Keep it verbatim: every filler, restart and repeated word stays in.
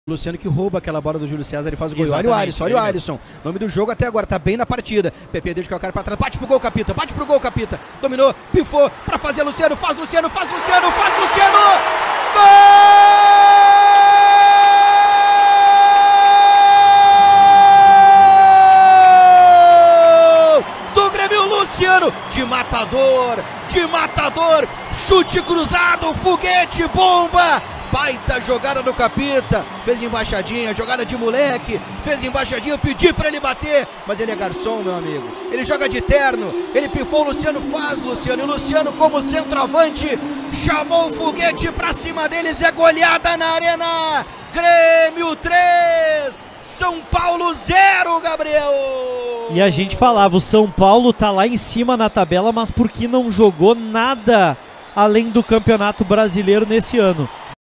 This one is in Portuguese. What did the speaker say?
Luciano que rouba aquela bola do Júlio César e faz o gol. Olha o Alisson, olha o Alisson. Nome do jogo até agora, tá bem na partida. Pepe deixa o cara pra trás, bate pro gol, Capita, bate pro gol, Capita. Dominou, pifou pra fazer Luciano, faz Luciano, faz Luciano, faz Luciano! Gol! Do Grêmio, Luciano, de matador, de matador, chute cruzado, foguete, bomba! Baita jogada do Capita, fez embaixadinha, jogada de moleque, fez embaixadinha, eu pedi pra ele bater, mas ele é garçom, meu amigo, ele joga de terno, ele pifou, o Luciano faz, Luciano, e o Luciano como centroavante, chamou o foguete pra cima deles, é goleada na arena, Grêmio três, São Paulo zero, Gabriel! E a gente falava, o São Paulo tá lá em cima na tabela, mas porque não jogou nada além do Campeonato Brasileiro nesse ano.